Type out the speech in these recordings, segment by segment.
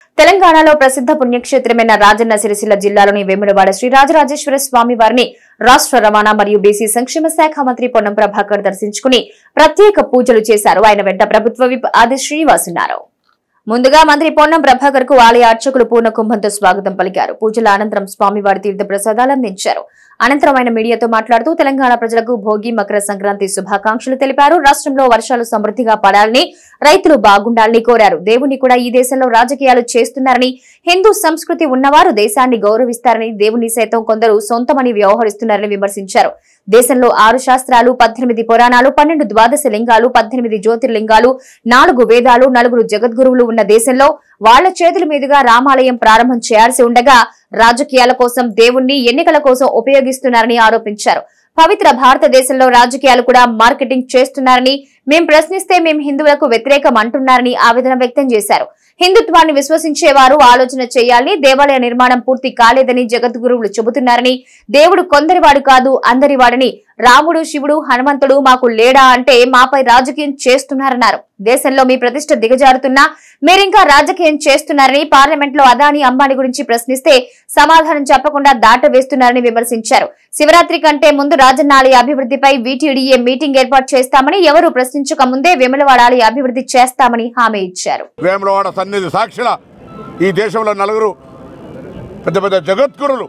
తెలంగాణలో ప్రసిద్ధ పుణ్యక్షేత్రమైన రాజన్న సిరిసిల్ల జిల్లాలోని వేములవాడ శ్రీ రాజరాజేశ్వర స్వామి వారిని రాష్ట్ర రవాణా మరియు బీసీ సంక్షేమ శాఖ మంత్రి పొన్నం ప్రభాకర్ దర్శించుకుని ప్రత్యేక పూజలు చేశారు. ఆయన వెంట ప్రభుత్వ విప్ ఆది శ్రీనివాస్ ఉన్నారు. ముందుగా మంత్రి పొన్నం ప్రభాకర్ కు ఆలయ అర్చకులు పూర్ణ కుంభంతో స్వాగతం పలికారు. పూజల అనంతరం స్వామివారి తీర్థ ప్రసాదాలు అందించారు. అనంతరం ఆయన మీడియాతో మాట్లాడుతూ తెలంగాణ ప్రజలకు భోగి మకర సంక్రాంతి శుభాకాంక్షలు తెలిపారు. రాష్ట్రంలో వర్షాలు సమృద్ధిగా పడాలని, రైతులు బాగుండాలని కోరారు. దేవుణ్ణి కూడా ఈ దేశంలో రాజకీయాలు చేస్తున్నారని, హిందూ సంస్కృతి ఉన్నవారు దేశాన్ని గౌరవిస్తారని, దేవుణ్ణి సైతం కొందరు సొంతమని వ్యవహరిస్తున్నారని విమర్శించారు. దేశంలో 6 శాస్త్రాలు, 18 పురాణాలు, 12 ద్వాదశ లింగాలు, 18 జ్యోతిర్లింగాలు, 4 వేదాలు, 4 జగద్గురువులు ఉన్న దేశంలో వాళ్ల చేతుల మీదుగా రామాలయం ప్రారంభం చేయాల్సి ఉండగా రాజకీయాల కోసం దేవుణ్ణి ఎన్నికల కోసం ఉపయోగిస్తున్నారని ఆరోపించారు. పవిత్ర భారతదేశంలో రాజకీయాలు కూడా మార్కెటింగ్ చేస్తున్నారని, మేం ప్రశ్నిస్తే మేం హిందువులకు వ్యతిరేకం అంటున్నారని ఆవేదన వ్యక్తం చేశారు. హిందుత్వాన్ని విశ్వసించేవారు ఆలోచన చేయాలని, దేవాలయ నిర్మాణం పూర్తి కాలేదని జగద్గురువులు చెబుతున్నారని, దేవుడు కొందరివాడు కాదు అందరివాడని, రాముడు, శివుడు, హనుమంతుడు మాకు లేడా అంటే మాపై రాజకీయం చేస్తున్నారన్నారు. దేశంలో మీ ప్రతిష్ట దిగజారుతున్నా మీరింకా రాజకీయం చేస్తున్నారని, పార్లమెంట్ లో అదానీ అంబానీ గురించి ప్రశ్నిస్తే సమాధానం చెప్పకుండా దాటవేస్తున్నారని విమర్శించారు. శివరాత్రి కంటే ముందు రాజన్న ఆలయ అభివృద్ధిపై వీటీడీఏ మీటింగ్ ఏర్పాటు చేస్తామని, ఎవరు ప్రశ్నించక ముందే వేములవాడ ఆలయ అభివృద్ధి చేస్తామని హామీ ఇచ్చారు. వేములవాడ సన్నిధి సాక్షిల ఈ దేశంలో 4 పెద్ద పెద్ద జగద్గురులు,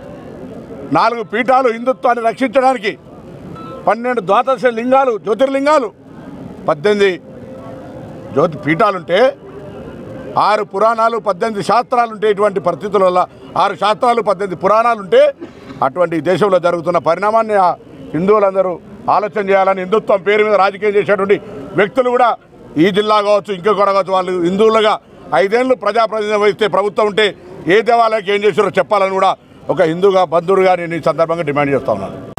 4 పీఠాలు హిందుత్వాన్ని రక్షించడానికి, 12 ద్వాదశ లింగాలు, జ్యోతిర్లింగాలు, 18 జ్యోతి పీఠాలుంటే 6 పురాణాలు, 18 శాస్త్రాలుంటే, ఇటువంటి పరిస్థితుల వల్ల 6 శాస్త్రాలు, 18 పురాణాలుంటే అటువంటి దేశంలో జరుగుతున్న పరిణామాన్ని హిందువులందరూ ఆలోచన చేయాలని, హిందుత్వం పేరు మీద రాజకీయం చేసేటువంటి వ్యక్తులు కూడా ఈ జిల్లా కావచ్చు, ఇంకొకటి కావచ్చు, వాళ్ళు హిందువులుగా 5 ఏళ్ళు ప్రజాప్రతినిధి వహిస్తే ప్రభుత్వం ఉంటే ఏ దేవాలయానికి ఏం చేశారో చెప్పాలని కూడా ఒక హిందూగా బంధువుగా నేను ఈ సందర్భంగా డిమాండ్ చేస్తా ఉన్నాను.